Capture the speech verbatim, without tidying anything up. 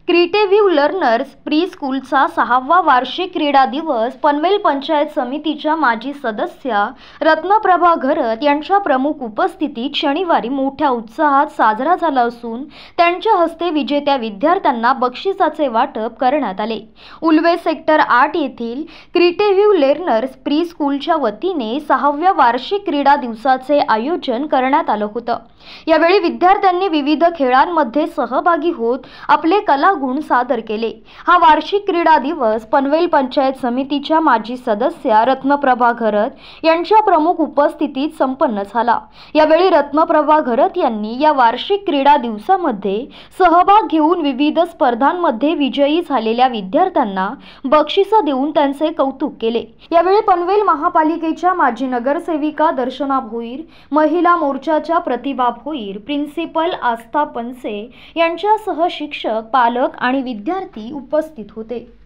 Creative learners pre स्कूलचा सहावा वार्षिक क्रीडा दिवस पनवेल पंचायत समितीच्या माजी सदस्या रत्नप्रभा घरत यांच्या प्रमुख उपस्थितीत शनिवारी मोठ्या उत्साहात साजरा झाला असून त्यांच्या हस्ते विजेत्या विद्यार्थ्यांना बक्षिसाचे वाटप करण्यात आले। उल्वे सेक्टर आठ येथील क्रिएटिव्ह लर्नर्स प्री स्कूलच्या वतीने सहाव्या वार्षिक क्रीडा दिवसाचे आयोजन करण्यात आलं होतं। यावेळी विद्यार्थ्यांनी विविध खेळांमध्ये सहभागी होत आपले कला गुण सादर केले। हा वार्षिक क्रीडा दिवस पनवेल पंचायत समितीच्या माजी सदस्या रत्नप्रभा घरत यांच्या प्रमुख उपस्थितीत संपन्न झाला। यावेळी रत्नप्रभा घरत यांनी या वार्षिक क्रीडा दिवसामध्ये सहभाग घेऊन विविध स्पर्धांमध्ये विजयी झालेल्या विद्यार्थ्यांना बक्षिसे देऊन त्यांचे कौतुक केले। यावेळी पनवेल महापालिकेच्या माजी नगरसेविका दर्शना भोईर, महिला मोर्चाच्या प्रतिभा भोईर, प्रिन्सिपल आस्था पनसे यांच्यासह शिक्षक, पालक आणि विद्यार्थी उपस्थित होते।